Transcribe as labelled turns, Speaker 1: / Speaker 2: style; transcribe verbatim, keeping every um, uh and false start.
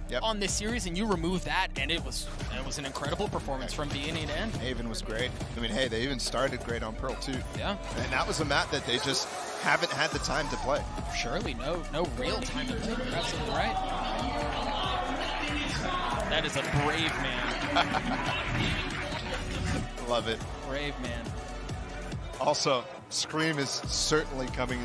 Speaker 1: yep.
Speaker 2: on this series, and you remove that, and it was it was an incredible performance from beginning to end.
Speaker 1: Haven was great. I mean, hey, they even started great on Pearl too.
Speaker 2: Yeah.
Speaker 1: And that was a map that they just haven't had the time to play.
Speaker 2: Surely, no, no real time to play. You're absolutely right. That is a brave man.
Speaker 1: Love it.
Speaker 2: Brave man.
Speaker 1: Also, Scream is certainly coming